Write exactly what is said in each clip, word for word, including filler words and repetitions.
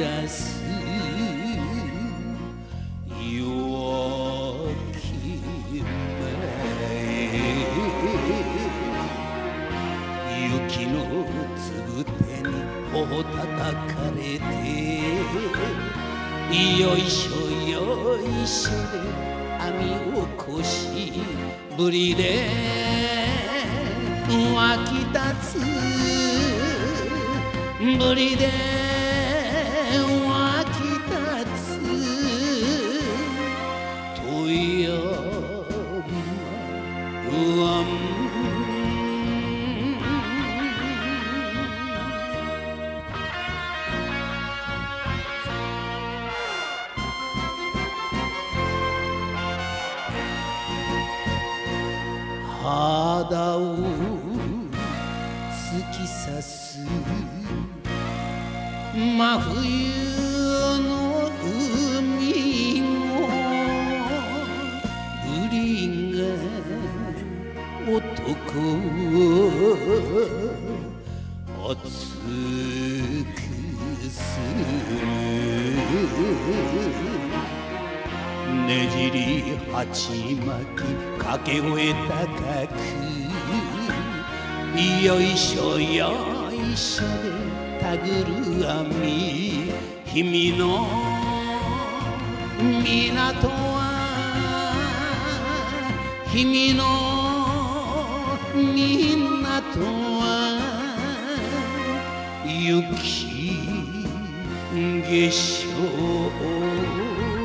らす夜明け前雪のつぶてに頬たたかれてよいしょよいしょで網をこしぶりで湧き立つぶりで湧き立つ富山湾肌を突き刺す真冬の海もブリが男を熱くするねじり鉢巻き掛け声高くよいしょよいしょでたぐる網氷見の港は氷見の港は雪化粧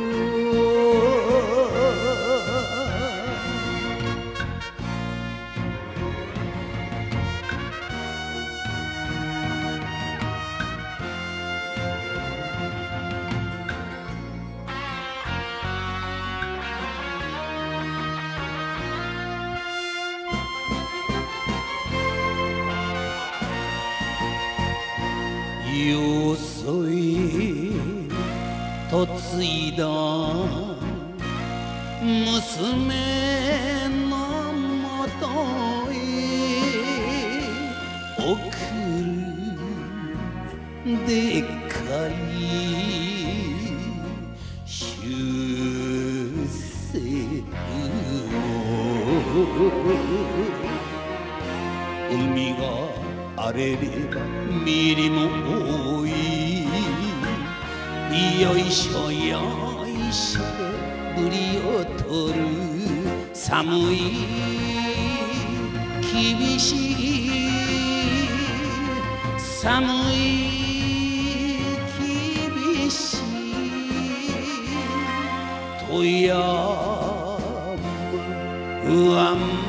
よそへ嫁いだ娘のもとへ送るでっかい出世海が荒れればミリも多いよいしょよいしょでブリを取る寒い厳しい寒い厳しい富山湾